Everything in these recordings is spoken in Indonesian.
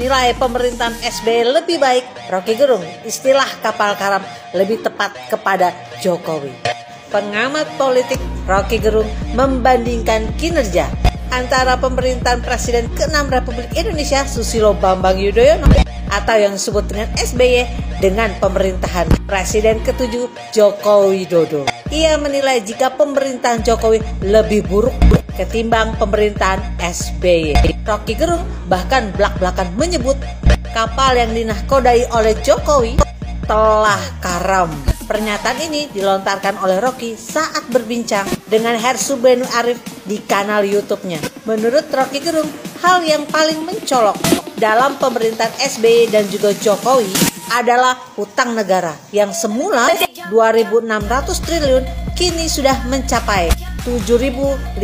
nilai pemerintahan SBY lebih baik, Rocky Gerung, istilah kapal karam lebih tepat kepada Jokowi. Pengamat politik Rocky Gerung membandingkan kinerja antara pemerintahan Presiden ke-6 Republik Indonesia Susilo Bambang Yudhoyono atau yang disebut dengan SBY dengan pemerintahan Presiden ke-7 Joko Widodo. Ia menilai jika pemerintahan Jokowi lebih buruk ketimbang pemerintahan SBY. Rocky Gerung bahkan belak-belakan menyebut kapal yang dinahkodai oleh Jokowi telah karam. Pernyataan ini dilontarkan oleh Rocky saat berbincang dengan Hersu Benu Arif di kanal YouTube-nya. Menurut Rocky Gerung, hal yang paling mencolok dalam pemerintahan SBY dan juga Jokowi adalah hutang negara yang semula 2.600 triliun kini sudah mencapai 7.554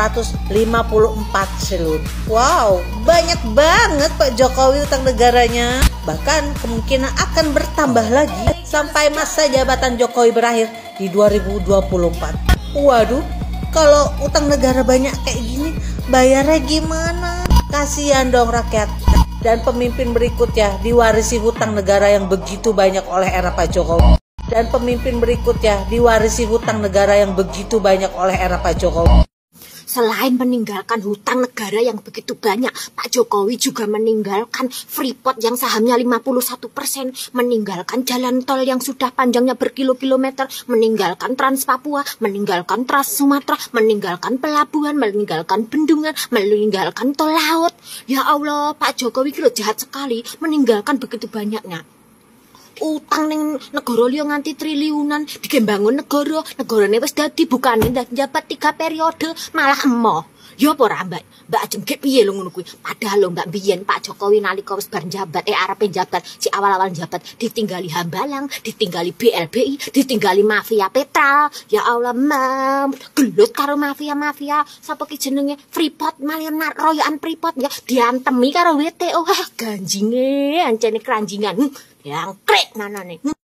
triliun. Wow, banyak banget Pak Jokowi utang negaranya. Bahkan kemungkinan akan bertambah lagi sampai masa jabatan Jokowi berakhir di 2024. Waduh, kalau utang negara banyak kayak gini, bayarnya gimana? Kasihan dong rakyat. Dan pemimpin berikutnya diwarisi hutang negara yang begitu banyak oleh era Pak Jokowi. Dan pemimpin berikutnya diwarisi hutang negara yang begitu banyak oleh era Pak Jokowi. Selain meninggalkan hutang negara yang begitu banyak, Pak Jokowi juga meninggalkan Freeport yang sahamnya 51%, meninggalkan jalan tol yang sudah panjangnya berkilo-kilometer, meninggalkan Trans Papua, meninggalkan Trans Sumatera, meninggalkan pelabuhan, meninggalkan bendungan, meninggalkan tol laut. Ya Allah, Pak Jokowi kira jahat sekali meninggalkan begitu banyaknya utang ning negara liya nganti triliunan, digembangun negarane wis dadi bukane njabat 3 periode malah emoh. Ya apa ora Mbak Ajeng ge piye lho ngono kuwi? Padahal lho Mbak biyen Pak Jokowi nalika wis bar njabat arepe njabat si awal-awal njabat ditinggali Hambalang, ditinggali BLBI, ditinggali mafia petrol. Ya Allah, gelut karo mafia-mafia. Sapa ki jenenge Freeport, Malian royokan Freeport ya diantemi karo WTO. Ganjinge ancene keranjingan. Yang krek nanane.